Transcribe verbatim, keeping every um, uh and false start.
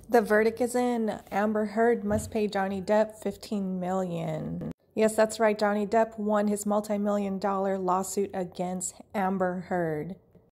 The verdict is in. Amber Heard must pay Johnny Depp fifteen million dollars. Yes, that's right. Johnny Depp won his multi-million dollar lawsuit against Amber Heard.